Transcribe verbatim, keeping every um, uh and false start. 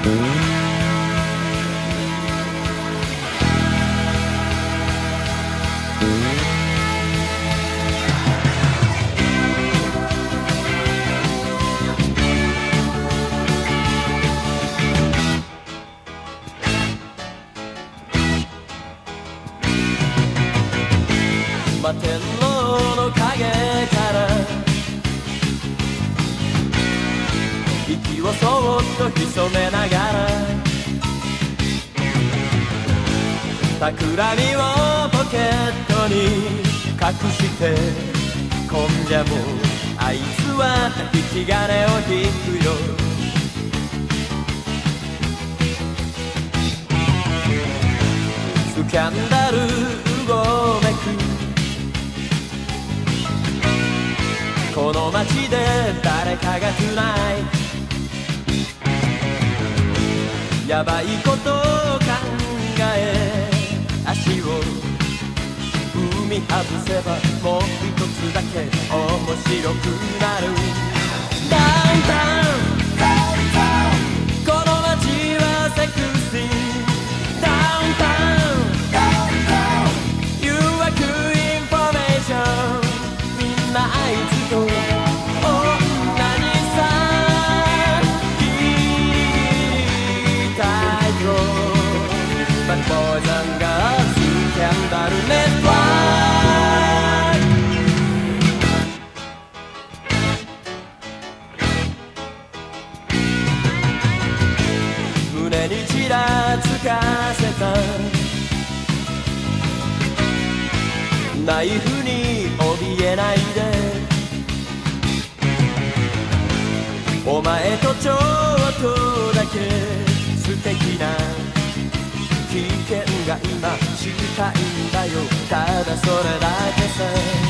摩天楼の陰から息をそっと潜めながら企みをポケットに隠して今夜もあいつは引き金を引くよスキャンダルうごめくこの街で誰かがつないやばいことを考え足を踏み外せばもう一つだけ面白くなるダウンタウンこの街はセクシーダウンタウン誘惑インフォメーションみんなあいつと同じさ聞きたいよ Bad Boys and Girls スキャンダルネットワーク胸にちらつかせたナイフに怯えないでお前とちょっとだけ素敵な危険が今したいんだよただそれだけさ